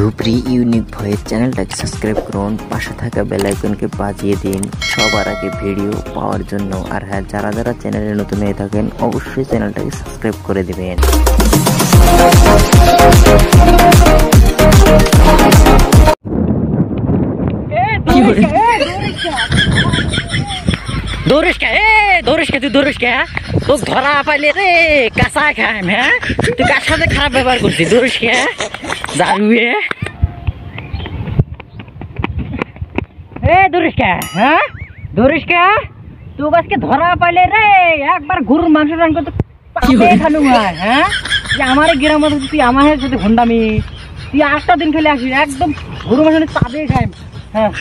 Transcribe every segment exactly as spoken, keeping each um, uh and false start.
ধুপরি unique voice চ্যানেলটাকে subscribe করুন, পাশে থাকা বেল আইকনকে বাজিয়ে দিন সবার আগে ভিডিও পাওয়ার জন্য। আর হ্যাঁ, যারা যারা চ্যানেলে নতুন হয়ে থাকেন অবশ্যই চ্যানেলটাকে সাবস্ক্রাইব করে দিবেন। দৌড়িস কে এ দৌড়িস কে তুই দৌড়িস কে তো ধরা পাইলে রে কাঁচা খাইম। হ্যাঁ, তুই কার সাথে খারাপ ব্যবহার করছিস? দৌড়িস কে জানুয়ে এ দৌড়িস কে? হ্যাঁ, দৌড়িস কে? তুই আজকে ধরা পাইলে রে একবার গরুর মাংস রান করতে খালু হয়। হ্যাঁ, আমার গ্রামের মধ্যে তুই আমার সাথে ভন্ডামি, তুই আটটা দিন খেলে আসিস একদম গরুর মাংস চাঁদে খাইম। হ্যাঁ,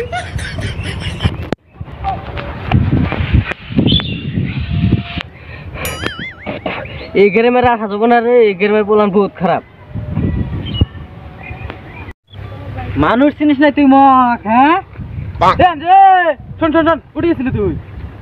এই গ্রামের আসা যাবো না রে, এই গ্রামের পোলান বহুত খারাপ মানুষ চিনিস না তুই মক। হ্যাঁ, শোন শোন শোন উঠে গেছিলি তুই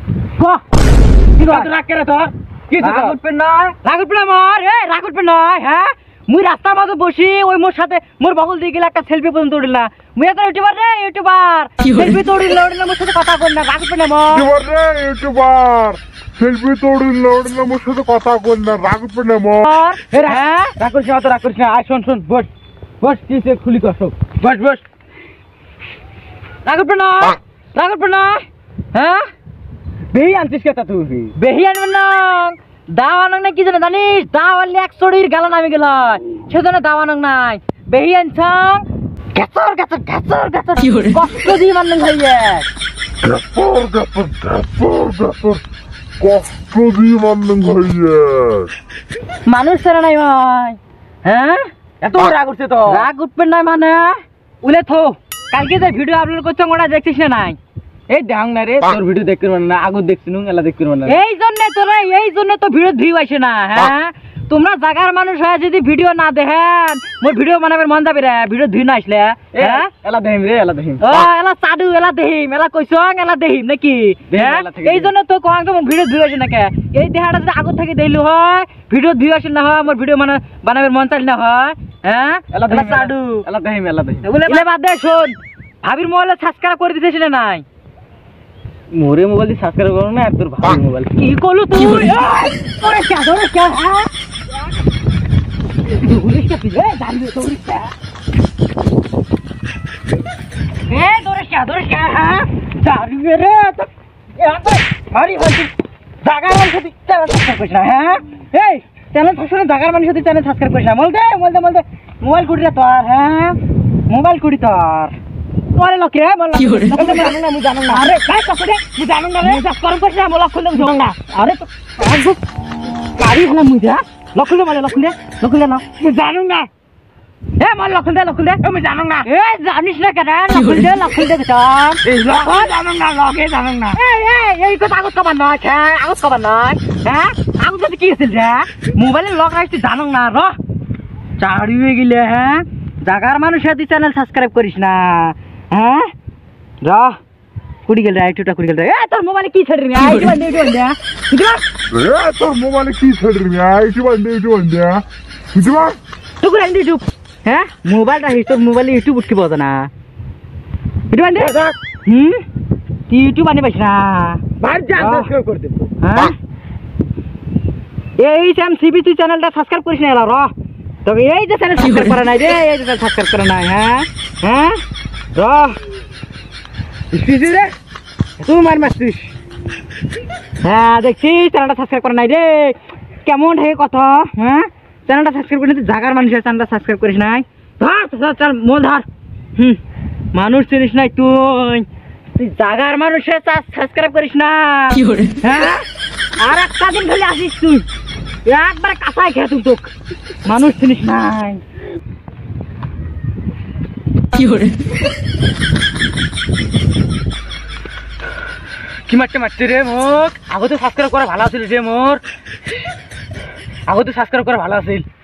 মুই রাস্তার মাঝে বসি ওই মোর সাথে মোর বগল দিয়ে গেলে একটা সেলফি পর্যন্ত উঠিল না। মুই একটা ইউটিউবার রে, ইউটিউবার সেলফি তো উঠিল উঠিল মোর সাথে কথা বল না, রাগ উঠবে না মোর রে ইউটিউবার সেলফি তো উঠিল উঠিল মোর সাথে কথা বল না, রাগ উঠবে না মোর। হ্যাঁ, রাগ করিস না, তো রাগ করিস না। আয় শোন শোন বস বস, কি সে খুলি কর সব বস বস, রাগ উঠবে না, রাগ উঠবে না। হ্যাঁ, বেহি আনছিস কেতা তুই? বেহি আনবেন না, দাওয়ানং নাই কি জানে জানিস? দাওয়ালে এক চড়ির গালা নামে গেল, সেজন্য দাওয়ানং নাই। বেহি আনছাং গাছর গাছর গাছর গাছর কষ্ট দিয়ে মানলেন ভাইয়া, গাছর গাছর গাছর গাছর কষ্ট দিয়ে মানলেন ভাইয়া। মানুষ ছাড়া নাই ভাই। হ্যাঁ, এত রাগ উঠছে তো? রাগ উঠবেন না মানে উলে থো, কালকে যে ভিডিও আপলোড করছো ওটা দেখছিস না? নাই এই দেখ না রে, তোর ভিডিও দেখতে পারবে না, আগত দেখছি নুন এলা দেখতে পারবে না। এই জন্য তোরা এই জন্য তো ভিডিও ভিউ আসে না। হ্যাঁ, তোমরা জায়গার মানুষ হয় যদি ভিডিও না দেখেন মোর ভিডিও বানাবার মন যাবে রে, ভিডিও ভিউ না আসলে। হ্যাঁ, এলা দেখিম রে, এলা দেখিম। ও এলা চাদু এলা দেখিম, এলা কইছং এলা দেখিম নাকি? এই জন্য তো কোয়াং তো ভিডিও ভিউ আসে না কে? এই দেখাটা যদি আগত থেকে দেইলু হয় ভিডিও ভিউ আসে না হয়, মোর ভিডিও মানে বানাবার মন চাইল না হয়। হ্যাঁ, এলা চাদু এলা দেখিম এলা দেখিম বলে বাদ দে। শোন, ভাবির মোবাইলে সাবস্ক্রাইব করে দিতেছ না? নাই, মোরে মোবাইল দিয়ে সাবস্ক্রাইব করো না, তোর ভাই মোবাইল কি করলো তুই? ওরে কে ধরে কে? হ্যাঁ, দৌড়িস কে তুই? এই দাঁড়িয়ে দৌড়িস কে? এ দৌড়িস কে দৌড়িস কে? হ্যাঁ, দাঁড়িয়ে রে তো একবার মারি হইছি জায়গার মানুষ তুই চ্যানেল সাবস্ক্রাইব করিস না। হ্যাঁ, এই চ্যানেল সাবস্ক্রাইব জায়গার মানুষ তুই চ্যানেল সাবস্ক্রাইব করিস না। বল দে বল দে বল দে মোবাইল কুড়ি রে তোর। হ্যাঁ, মোবাইল কুড়ি তোর তোরে লকে বল কি হরে জানো না, মুই জানো না। আরে কাই কস রে, মুই জানো না রে, যা করম কইছ না মোলা খুলে জানো না। আরে তো আগু গাড়ি হলা মুই যা লখলে মানে লখলে লখলে না, মুই জানো না। এ মাল লখলে লখলে মুই জানো না। এ জানিস না কেন? লখলে লখলে তো এই লখ জানো না, লগে জানো না। এই এই এই কথা আগত কবার না, হ্যাঁ আগত কবার না। হ্যাঁ, আগত যদি কি আছিল রে? মোবাইলে লক রাখছি জানো না। র চাড়ি হয়ে গেলে। হ্যাঁ, জাগার মানুষ সাথে চ্যানেল সাবস্ক্রাইব করিস না। হ্যাঁ, র কুড়ি গেল আইটুটা কুড়ি গেল। এ তোর মোবাইলে কি ছেড়ে রে? আইটু বান্দে আইটু বান্দে বুঝবা? এ তোর মোবাইলে কি ছেড়ে রে? আইটু বান্দে আইটু বান্দে বুঝবা? তুই করে আইন্দি ইউটিউব। হ্যাঁ, মোবাইলটা হি তোর মোবাইলে ইউটিউব উঠতে পাওয়া না। ইউটিউব বান্দে হুম, তুই ইউটিউব আনি পাইছ না? ভাই যা সাবস্ক্রাইব করে দে। হ্যাঁ, এই স্যাম সিবি তুই চ্যানেলটা সাবস্ক্রাইব করিস না। এলা র তবে এই যে চ্যানেল সাবস্ক্রাইব করে নাই রে, এই যে সাবস্ক্রাইব করে নাই। হ্যাঁ হ্যাঁ, র রে তুই মার মারছিস। হ্যাঁ, দেখছিস চ্যানেলটা সাবস্ক্রাইব করে নাই রে, কেমন হে কথা? হ্যাঁ, চ্যানেলটা সাবস্ক্রাইব করিস, জাগার মানুষের চ্যানেলটা সাবস্ক্রাইব করিস নাই। ধর চল মোল ধর। হুম, মানুষ চিনিস নাই তুই, তুই জাগার মানুষের সাবস্ক্রাইব করিস না। হ্যাঁ, আর একটা দিন খালি আসিস তুই একবার কাঁচাই খেয়ে তুই, তোক মানুষ চিনিস নাই। কি কি মারতে মারতে রে মোক? আগতে সাবস্ক্রাইব করা ভালো আছিল রে মোর, আগতে সাবস্ক্রাইব করা ভালো আছিল।